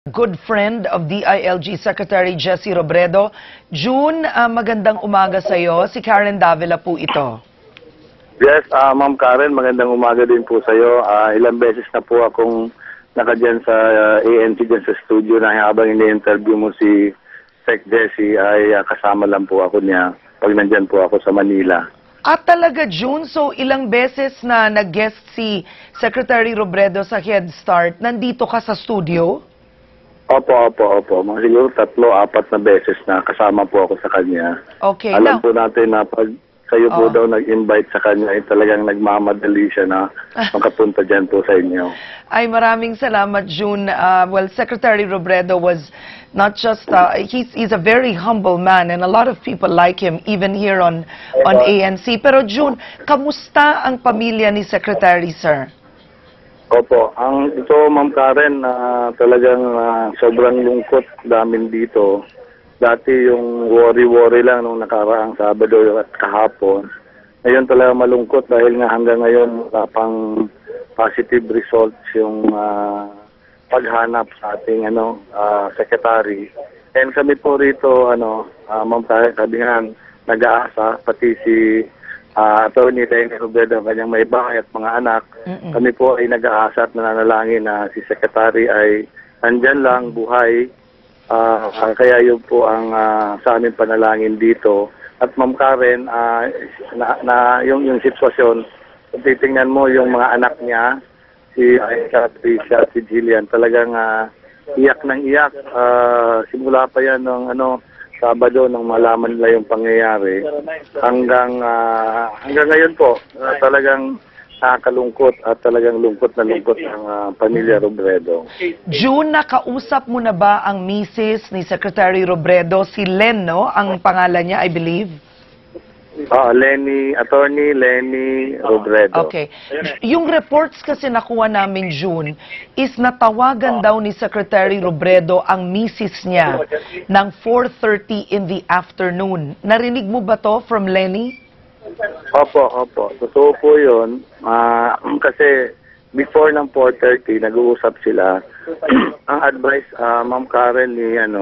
Good friend of DILG Secretary Jessie Robredo. June, magandang umaga sa iyo. Si Karen Davila po ito. Yes, Ma'am Karen, magandang umaga din po sa iyo. Ilang beses na po akong nakadyan sa ANC dyan sa studio na habang ini-interview mo si Sec Jessie ay kasama lang po ako niya pag nandyan po ako sa Manila. At talaga, June, so ilang beses na nag-guest si Secretary Robredo sa Head Start, nandito ka sa studio? Opo. Mga siguro 3-4 na beses na kasama po ako sa kanya. Okay. Alam po natin na pag kayo po daw nag-invite sa kanya, ay talagang nagmamadali siya na makapunta dyan po sa inyo. Ay, maraming salamat, June. Well, Secretary Robredo was not just, he's a very humble man and a lot of people like him, even here on ANC. Pero June, kamusta ang pamilya ni Secretary, sir? Opo, ito Ma'am Karen, talagang sobrang lungkot namin dito. Dati yung worry-worry lang nung nakaraang Sabado at kahapon. Ngayon talaga malungkot dahil nga hanggang ngayon wala pang positive results yung paghanap sa ating secretary. And kami po rito, Ma'am Karen, sabi nga, nag-aasa, pati si Attorney Robredo, kanyang may bahay at mga anak. Kami po ay nag-aasa at nananalangin na si Secretary ay nandyan lang, buhay. Kaya yun po ang sa aming panalangin dito. At Ma'am Karen, yung sitwasyon, kung titingnan mo yung mga anak niya, si Aisha, Tricia, si Jillian, talagang iyak ng iyak. Simula pa yan ng Sabado nang malaman nila yung pangyayari. Hanggang ngayon po, talagang nakakalungkot at talagang lungkot na lungkot ng pamilya Robredo. June, nakausap mo na ba ang misis ni Secretary Robredo, si Len, no? Ang pangalan niya, I believe? Attorney Lenny Robredo. Okay. Yung reports kasi nakuha namin, June, is natawagan daw ni Secretary Robredo ang misis niya ng 4:30 in the afternoon. Narinig mo ba to from Lenny? Opo. Totoo po yun. Kasi before ng 4:30, nag-uusap sila. Ang advice, Ma'am Karen,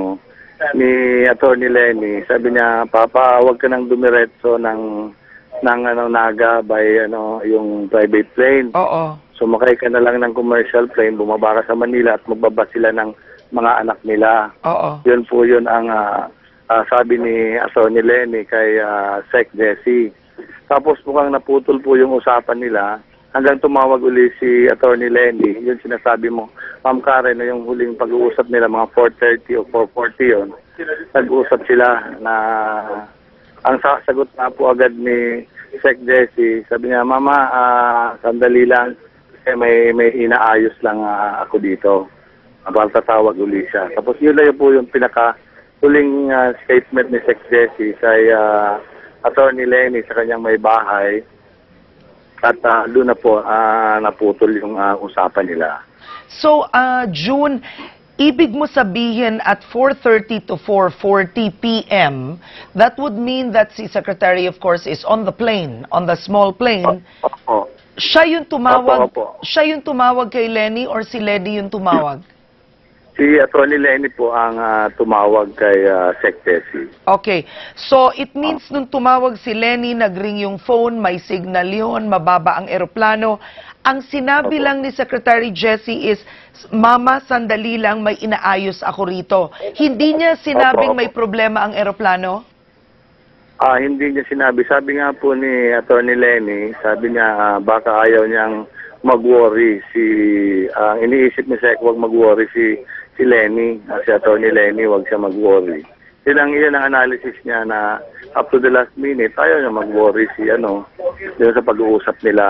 ni Attorney Lenny, sabi niya, Papa, huwag ka nang dumiretso ng Naga by yung private plane. Oo. Sumakay ka na lang ng commercial plane, bumaba ka sa Manila at magbaba sila ng mga anak nila. Oo. Yun po yun ang sabi ni Attorney Lenny kay Sec Jessie. Tapos mukhang naputol po yung usapan nila hanggang tumawag uli si Attorney Lenny. Yun sinasabi mo, Ma'am Karen, na yung huling pag-uusap nila, mga 4:30 o 4:40 yun, nag-uusap sila na ang sasagot na po agad ni Sec Jessie. Sabi niya, Mama, sandali lang, may inaayos lang ako dito. Abang tatawag uli siya. Tapos yun lang po yung pinaka-huling statement ni Sec Jessie kay Attorney Lenny sa kanyang may bahay. At doon na po naputol yung usapan nila. So, June, ibig mo sabihin at 4:30 to 4:40 p.m., that would mean that si Secretary, of course, is on the plane, on the small plane. Opo. Siya yung tumawag, Opo. Siya yung tumawag kay Lenny or si Lenny yung tumawag? Si Attorney Lenny po ang tumawag kay Sec Jessie. Okay. So, it means nung tumawag si Lenny, nag-ring yung phone, may signal yun, mababa ang eroplano. Ang sinabi lang ni Secretary Jessie is, Mama, sandali lang, may inaayos ako rito. Hindi niya sinabing may problema ang eroplano? Hindi niya sinabi. Sabi nga po ni Attorney Lenny, sabi niya baka ayaw niyang mag-worry. Iniisip ni Sec, huwag mag-worry si Lenny, si Attorney Lenny, huwag siya mag-worry. Yun ang analysis niya na up to the last minute, ayaw niya mag-worry yun sa pag-uusap nila,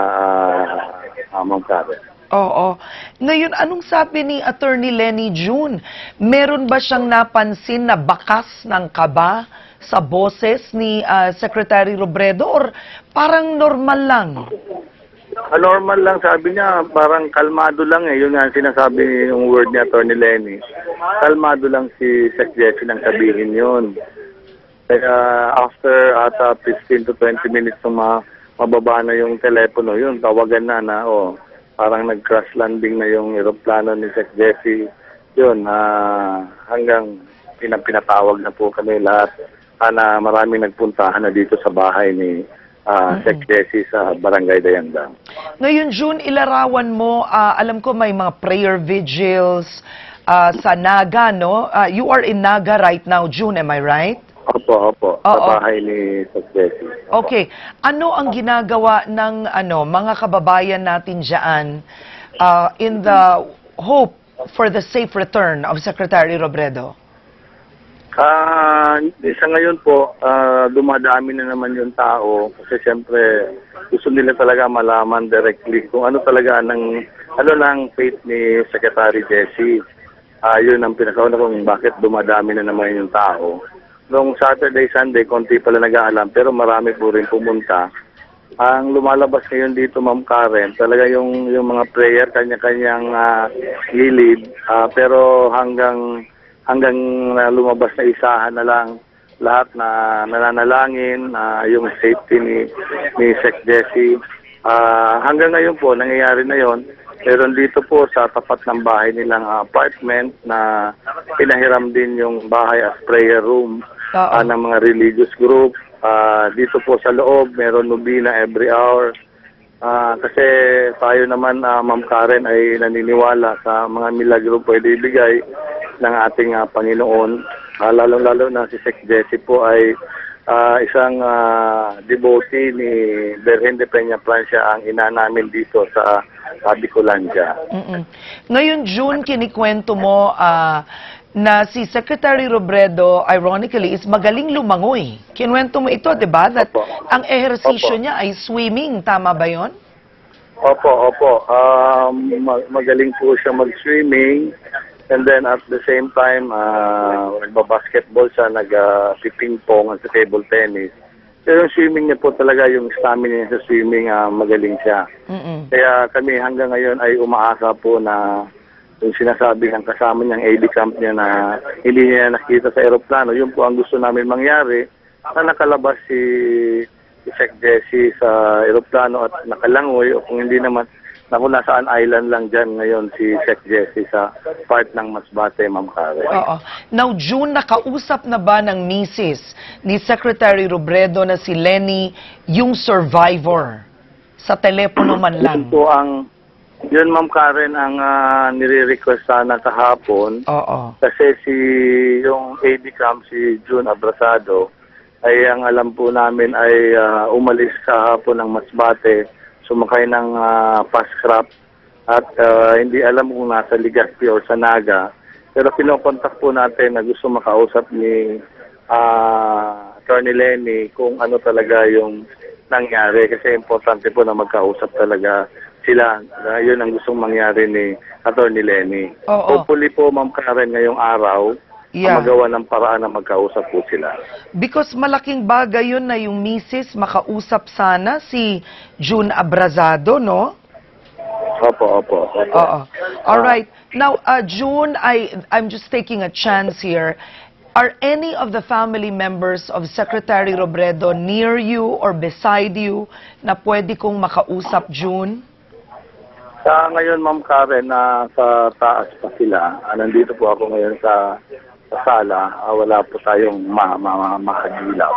Ma'am Karen. Oo. Ngayon, anong sabi ni Attorney Lenny June? Meron ba siyang napansin na bakas ng kaba sa boses ni Secretary Robredo or parang normal lang? Normal lang, sabi niya, parang kalmado lang Yun nga sinasabi yung word ni Attorney Lenny. Kalmado lang si Sec Jessie nang sabihin yun. Kaya after 15 to 20 minutes mababa na yung telepono, yun, tawagan na parang nag-crash landing na yung eroplano ni Sec Jessie yun, hanggang pinatawag na po kami lahat. Sana maraming nagpuntahan na dito sa bahay ni Sec Jessie sa Barangay Dayandang. Ngayon, June, ilarawan mo, alam ko may mga prayer vigils sa Naga, no? You are in Naga right now, June, am I right? Opo. Sa bahay ni Sec Jessie. Okay. Ano ang ginagawa ng mga kababayan natin dyan in the hope for the safe return of Secretary Robredo? Sa ngayon po, dumadami na naman yung tao kasi siyempre gusto nila talaga malaman directly kung ano talaga ng faith ni Secretary Jessie. Yun ang pinakauna kung bakit dumadami na naman yung tao. Noong Saturday, Sunday, konti pala nag-aalam pero marami po rin pumunta. Ang lumalabas ngayon dito, Ma'am Karen, talaga yung mga prayer, kanya-kanyang gilid, pero hanggang lumabas na isahan na lang lahat na nananalangin, yung safety ni Sec Jessie. Hanggang ngayon po, nangyayari na yon. Pero dito po sa tapat ng bahay nilang apartment na pinahiram din yung bahay as prayer room ng mga religious group. Dito po sa loob, meron nobina every hour. Kasi tayo naman, Ma'am Karen, ay naniniwala sa mga milagro pwede ibigay ng ating Panginoon. Lalong-lalo na si Sec Jessie po ay isang devotee ni Virgen de Peña Francia, ang ina namin dito sa Bicolandia. Ngayon, June, kinikwento mo na si Secretary Robredo, ironically, is magaling lumangoy. Kinuwento mo ito, di ba? That ang ehersisyo niya ay swimming. Tama ba yon? Opo. Magaling po siya mag-swimming. And then at the same time, nagbabasketball siya, nag-ping-pong at sa table tennis. Pero yung swimming niya po talaga, yung stamina niya sa swimming, magaling siya. Kaya kami hanggang ngayon ay umaasa po na yung sinasabi ng kasama niyang AD camp niya na hindi niya nakita sa aeroplano, yun po ang gusto namin mangyari, na nakalabas si Sec Jessie sa aeroplano at nakalangoy, o kung hindi naman, nasaan island lang dyan ngayon si Sec Jessie sa part ng Masbate, Ma'am Karen. Now, June, nakausap na ba ng misis ni Secretary Robredo na si Lenny yung survivor? Sa telepono man lang. Yun, Ma'am Karen, ang nire-request sana kahapon. Kasi yung AD camp, si June Abrasado, ay ang alam po namin ay umalis kahapon ng Masbate, sumakay ng fast craft at hindi alam kung nasa Legazpi o sa Naga. Pero pinokontak po natin na gusto makausap ni Attorney Lenny kung ano talaga yung nangyari. Kasi importante po na magkausap talaga sila. Yun ang gustong mangyari ni Attorney Lenny. Hopefully po, Ma'am Karen, ngayong araw, magawa ng paraan na magkausap po sila. Because malaking bagay yun na yung misis makausap sana si June Abrasado, no? Opo. Alright. Now, June, I'm just taking a chance here. Are any of the family members of Secretary Robredo near you or beside you na pwede kong makausap, June? Ngayon, Ma'am Karen, sa taas pa sila. Nandito po ako ngayon sa sala. Wala po tayong makadilaw.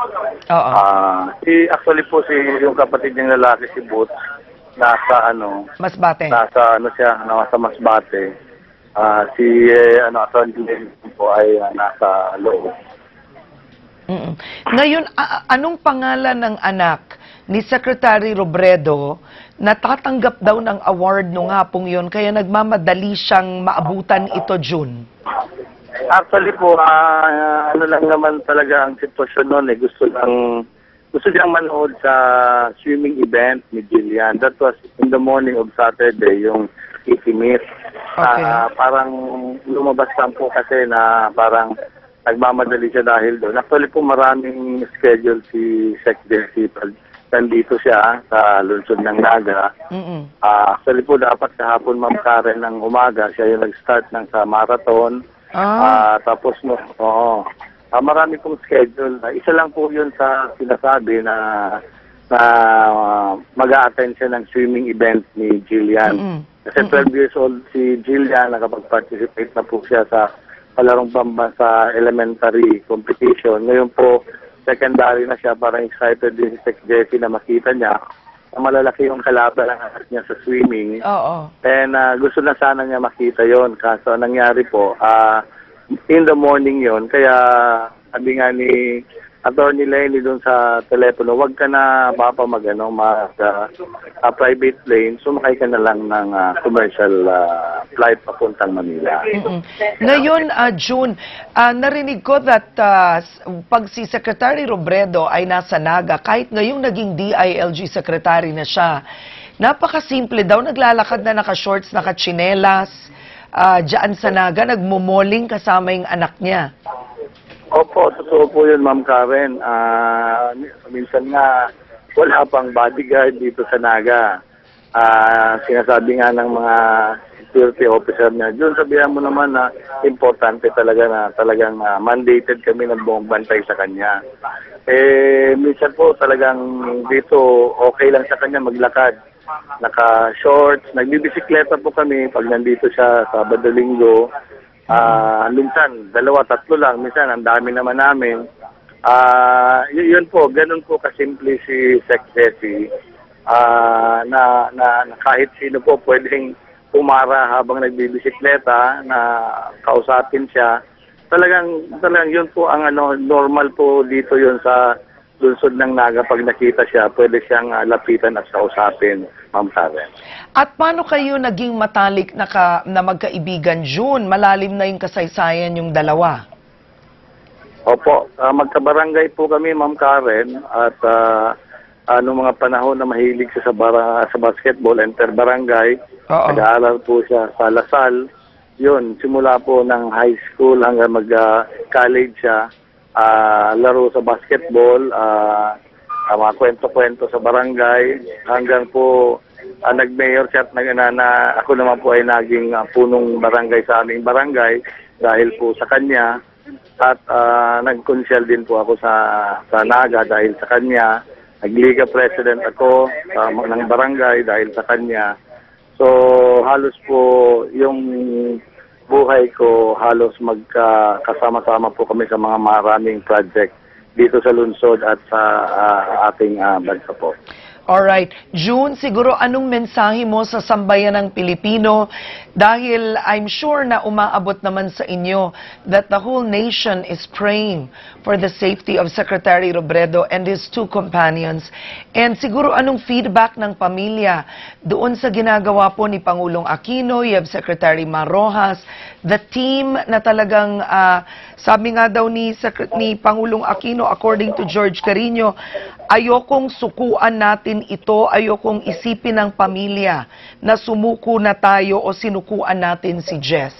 Actually po, yung kapatid niyang lalaki, si Boots, nasa Masbate. Nasa Masbate. Attorney po ay nasa loob. Ngayon, anong pangalan ng anak ni Secretary Robredo na tatanggap daw ng award nung hapong yun, kaya nagmamadali siyang maabutan ito, June? Actually po, lang naman talaga ang sitwasyon noon. Gusto niyang manood sa swimming event ni Jillian. That was in the morning of Saturday, yung itimit. Parang lumabas lang po kasi na parang nagmamadali siya dahil doon. Actually po, maraming schedule si Sec Jessie. Nandito siya sa lungsod ng Naga. Actually po, dapat kahapon, Ma'am Karen, ng umaga, siya yung nag-start ng sa marathon. Tapos, marami pong schedule. Isa lang po yun sa sinasabi na mag-a-attend siya ng swimming event ni Jillian. Kasi 12 years old si Jillian, nakapag-participate na po siya sa palarong pambansa elementary competition. Ngayon po, secondary na siya, parang excited din si Sec Jessie na makita niya na malalaki yung kalaban ng anak niya sa swimming. Oo. And gusto na sana niya makita yon. Kaso nangyari po, in the morning yon. Kaya sabi nga ni Attorney Lenny doon sa telepono, wag ka na private plane, sumakay ka na lang ng commercial flight papuntang Manila. Ngayon, June, narinig ko that pag si Secretary Robredo ay nasa Naga, kahit ngayong naging DILG Secretary na siya, napakasimple daw, naglalakad na naka-shorts, naka-chinelas, dyan sa Naga, nagmumoling kasama yung anak niya. Opo, totoo po yun, Ma'am Karen. Minsan nga, wala pang bodyguard dito sa Naga. Sinasabi nga ng mga security officer niya, Jun, sabihan mo naman na importante talaga na talagang mandated kami ng buong bantay sa kanya. Minsan po talagang dito okay lang sa kanya maglakad. Naka-shorts, nagbibisikleta po kami pag nandito siya Sabado, Linggo. Minsan, 2, 3 lang. Minsan, ang dami naman namin. Yun po, ganun po kasimple si Sec Jessie. Na kahit sino po pwedeng pumara habang nagbibisikleta na kausapin siya. Talagang yun po ang normal po dito yun sa lungsod ng Naga. Pag nakita siya, pwede siyang lapitan at kausapin, Ma'am Karen. At paano kayo naging matalik na magkaibigan, June? Malalim na yung kasaysayan yung dalawa. Opo, magkabarangay po kami, Ma'am Karen, at noong mga panahon na mahilig siya sa basketball, inter-barangay, nag-aaral po siya sa Lasal. Yun, simula po ng high school hanggang mag-college siya, laro sa basketball, mga kwento-kwento sa barangay, hanggang po nag-mayor siya at ako naman po ay naging punong barangay sa aming barangay dahil po sa kanya. At nag-consul din po ako sa Naga dahil sa kanya. Nag-liga president ako ng barangay dahil sa kanya. So halos po yung buhay ko, halos magkasama-sama po kami sa mga maraming project dito sa lungsod at sa ating bansa po. Alright. June, siguro anong mensahe mo sa sambayan ng Pilipino? Dahil I'm sure na umaabot naman sa inyo that the whole nation is praying for the safety of Secretary Robredo and his 2 companions. And siguro anong feedback ng pamilya doon sa ginagawa po ni Pangulong Aquino, you have Secretary Marrojas, the team na talagang, sabi nga daw ni Pangulong Aquino, according to George Carino, ayokong sukuan natin ito, ayokong isipin ng pamilya na sumuko na tayo o sinukuan natin si Jess.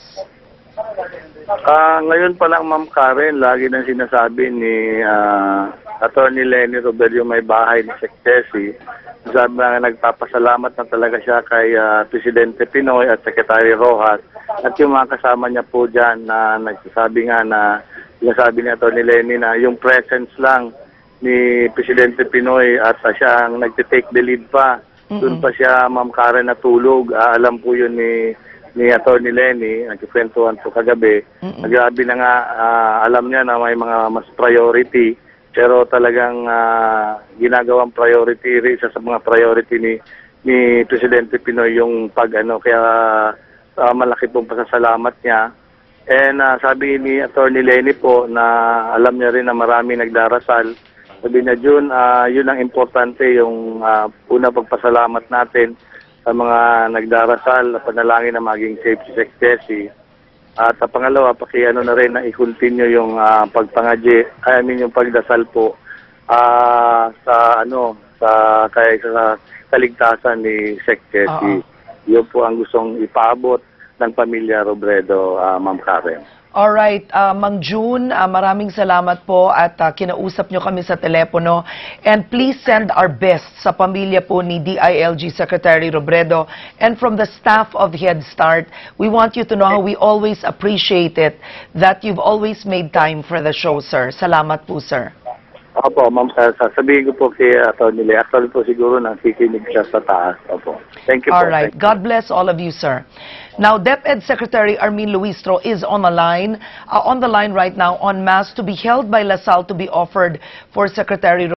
Ngayon pa lang, Ma'am Karen, lagi nang sinasabi ni Attorney Lenny Robredo may bahay ni Sec Jessie. Sabi na nagpapasalamat na talaga siya kay Presidente Pinoy at Secretary Rojas at yung mga kasama niya po dyan na nagsasabi nga na sinasabi ni Attorney Lenny na yung presence lang ni Presidente Pinoy at siya ang nagtitake the lead pa. Doon pa siya, Ma'am Karen, natulog. Alam po yun ni Attorney Lenny, nagkikwentuhan po kagabi. Grabe na nga, alam niya na may mga mas priority, pero talagang ginagawang priority, isa sa mga priority ni Presidente Pinoy yung kaya malaki pong pasasalamat niya. And sabi ni Attorney Lenny po na alam niya rin na marami nagdarasal. Sabi niya, June, yun ang importante, yung una pagpasalamat natin sa mga nagdarasal, panalangin na maging safe si Sec Jessie. At pangalawa, na rin na i-continue yung yung pagdasal po sa kaligtasan ni Sec Jessie. Yun po ang gustong ipaabot ng pamilya Robredo, Ma'am Karen. Alright, Mang June, maraming salamat po at kinausap nyo kami sa telepono. And please send our best sa pamilya po ni DILG Secretary Robredo. And from the staff of Head Start, we want you to know how we always appreciate it that you've always made time for the show, sir. Salamat po, sir. Opo, ma'am, sasabihin ko po kay Atty. Lea. Actually po siguro nakikinig siya sa taas. Opo. Thank you po. All right. Thank you. God bless all of you, sir. Now, DepEd Secretary Armin Luistro is on the line right now, en masse to be held by LaSalle to be offered for Secretary